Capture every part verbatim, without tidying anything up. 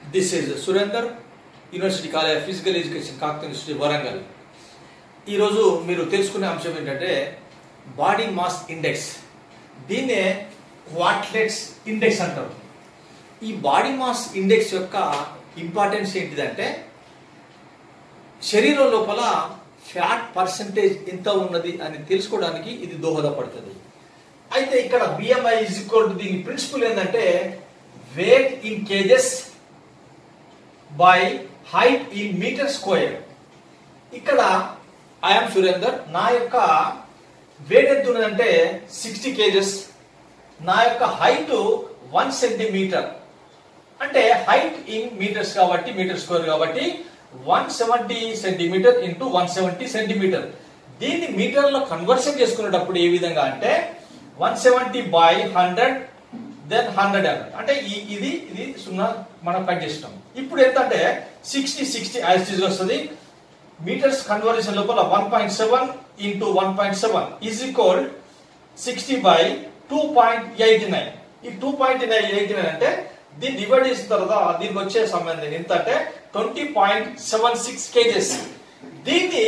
This is Surender, University College of Physical Education, Kakataniya University, Warangal. ఈ రోజు మీరు తెలుసుకునే అంశం ఏంటంటే బాడీ మాస్ ఇండెక్స్. దీన్నే క్వార్ట్లెట్స్ ఇండెక్స్ అంటారు. ఈ బాడీ మాస్ ఇండెక్స్ యొక్క ఇంపార్టెన్స్ ఏంటిదంటే శరీరం లోపల ఫ్యాట్ పర్సెంటేజ్ ఎంత ఉన్నది అని తెలుసుకోవడానికి ఇది దోహదపడుతుంది. అయితే ఇక్కడ బిఎంఐ ఈజ్ ఈక్వల్ టు దీని ప్రిన్సిపల్ ఏంటంటే weight in kgs by height in metre square. ఇక్కడ ఐఎమ్ సురేందర్, నా యొక్క వెయిట్ ఎంత ఉన్నదంటే సిక్స్టీ కేజెస్, నా యొక్క హైట్ వన్ సెంటీమీటర్, అంటే హైట్ ఇన్ మీటర్స్ కాబట్టి మీటర్ స్క్వేర్ కాబట్టి one seventy centimetre into one seventy centimetre. దీన్ని మీటర్లో కన్వర్షన్ చేసుకునేటప్పుడు ఏ విధంగా అంటే one seventy by hundred then hundred అంటే ఇది ఇది సున్నా మనం కట్ చేస్తాం. ఇప్పుడు ఎంత అంటే సిక్స్టీ సిక్స్టీ యాజ్ వస్తుంది. మీటర్స్ కన్వర్షన్ లోపల one point seven into one point seven is equal sixty by two point eighty nine. ఈ టూ పాయింట్ ఎయిటీ నైన్ అంటే దీన్ని డివైడ్ చేసిన తర్వాత దీనికి వచ్చే సంబంధం ఎంత అంటే twenty point seven six kgs. దీన్ని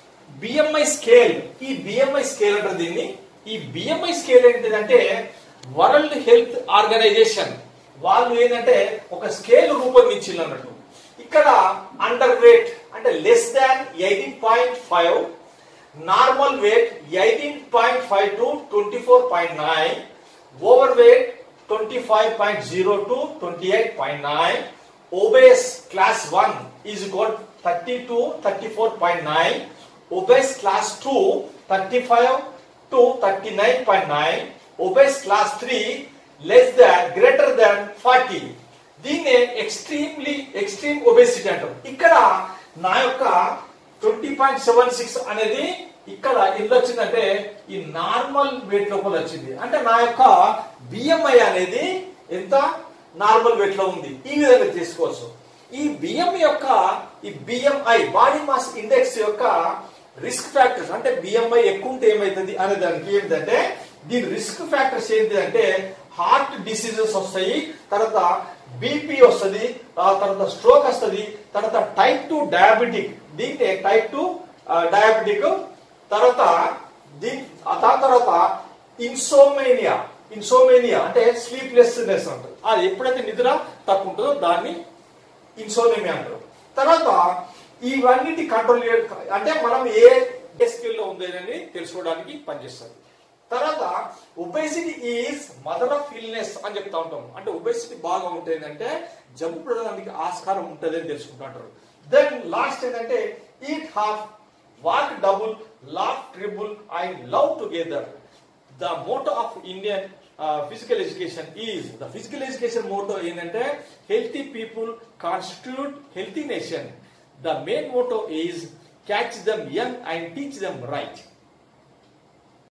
బిఎంఐ స్కేల్, ఈ బిఎంఐ స్కేల్ అంటారు దీన్ని. ఈ బిఎంఐ స్కేల్ ఏంటిదంటే వరల్డ్ హెల్త్ ఆర్గనైజేషన్ వాళ్ళు ఏంటంటే ఒక స్కేల్ రూపొందించింది అన్నట్టు. ఇక్కడ అండర్ వెయిట్ అంటే less than eighteen point five, normal weight eighteen point five to twenty four point nine, over weight twenty five point zero to twenty eight point nine, obese class one is equal thirty to thirty-four point nine, obese class two thirty-five to thirty-nine point nine, obese class three less than greater than forty. దీన్నే extremely extreme obesity అంటారు. ఇక్కడ నా యొక్క twenty point seven six అనేది ఇక్కడ ఎంత వచ్చిందంటే ఈ నార్మల్ వెయిట్ లోపల వచ్చింది. అంటే నా యొక్క బిఎంఐ అనేది ఎంత నార్మల్ వెయిట్ లో ఉంది. ఈ విధంగా తీసుకోవచ్చు. ఈ బిఎంఐ యొక్క ఈ బిఎంఐ బాడీ మాస్ ఇండెక్స్ యొక్క రిస్క్ ఫ్యాక్టర్స్ అంటే బిఎంఐ ఎక్కువ ఉంటే ఏమైతుంది అనే దానికి ఏంటంటే దీని రిస్క్ ఫ్యాక్టర్స్ ఏంటి అంటే హార్ట్ డిసీజెస్ వస్తాయి, తర్వాత బీపీ వస్తుంది, తర్వాత స్ట్రోక్ వస్తుంది, తర్వాత టైప్ టూ డయాబెటిక్, దీంట్లో టైప్ టూ డయాబెటిక్, తర్వాత దీని దాని తర్వాత ఇన్సోమేనియా. ఇన్సోమేనియా అంటే స్లీప్లెస్నెస్ అంటారు. అది ఎప్పుడైతే నిద్ర తక్కువ ఉంటుందో దాన్ని ఇన్సోమేనియా అంటారు. తర్వాత ఇవన్నిటి కంట్రోల్ అంటే మనం ఏ స్కేల్ లో ఉందని తెలుసుకోవడానికి పనిచేస్తుంది. తర్వాత obesity is mother of illness అని చెప్తా ఉంటాం. అంటే ఒబేసిటీ బాగా ఉంటుందంటే జబ్బు పడడానికి ఆస్కారం ఉంటుంది అని తెలుసుకుంటారు. దెన్ లాస్ట్ ఏంటంటే eat half, walk double, laugh triple and love together. The motto of Indian physical education is the physical education motto ఏంటంటే healthy people constitute healthy nation. The main motto is catch them young and teach them right.